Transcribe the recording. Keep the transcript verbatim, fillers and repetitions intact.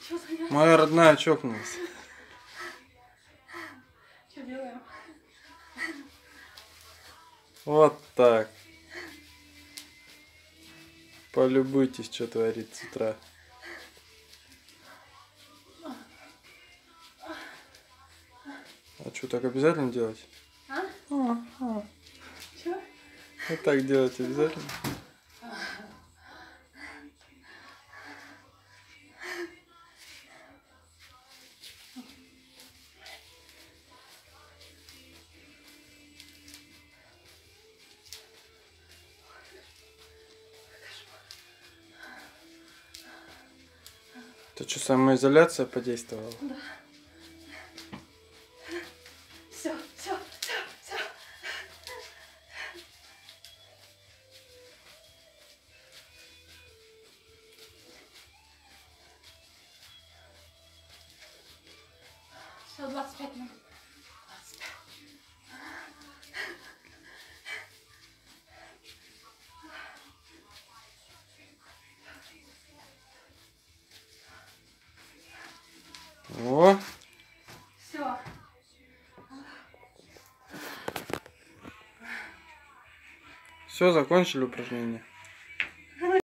Моя родная чокнулась. Что делаем? Вот так. Полюбуйтесь, что творит с утра. А что, так обязательно делать? А? А, а. Чё? Вот так делать обязательно? Это что, самоизоляция подействовала? Да. Все, все, все, все. Все, двадцать пять минут. двадцать пять. О! Все. Все, закончили упражнение.